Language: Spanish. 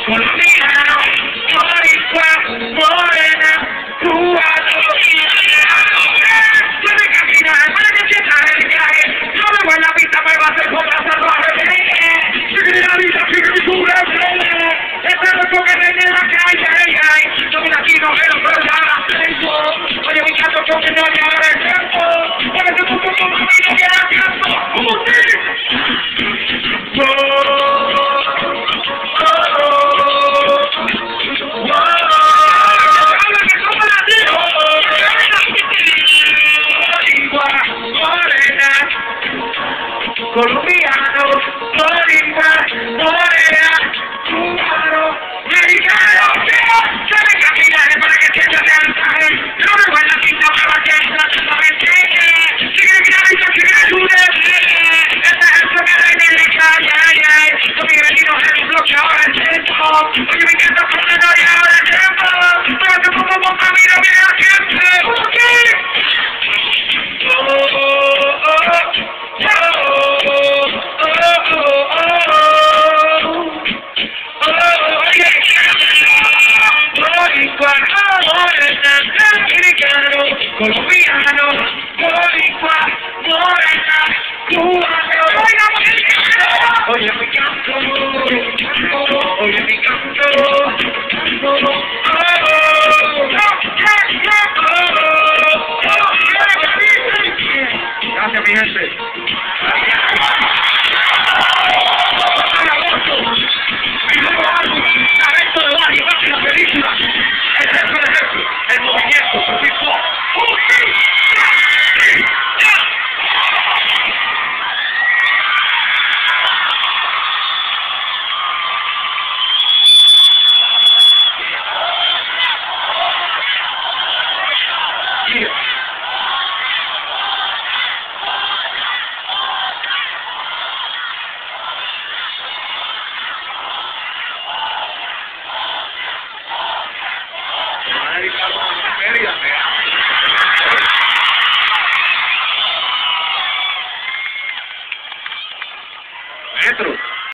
colombiano, boricua, morena, cubano. Puede caminar, puede que sienta el viaje, no me voy la vista, me va a hacer cobra salvaje. Sigue la vida, sigue mi cura, esta no toca en la calle, yo me la quiero, pero ya la tengo. Oye, mi gato, yo que no le agarre el tiempo, por eso tú como mi no quiero tiempo. Colombiano, boricua, morena, cubano, mexicano, sabe caminar para que sienta el mensaje, no me voy a la pinta para que entra solamente, sigue gritando, sigue ayudando, esta es lo que hay en la calle, no me venido en un bloque ahora el tiempo, oye me encanta poner ahora el tiempo, pero te pongo con camino bien a siempre, ¿ok? Colombiano, boricua, morena, cubano. Oye, mi canto.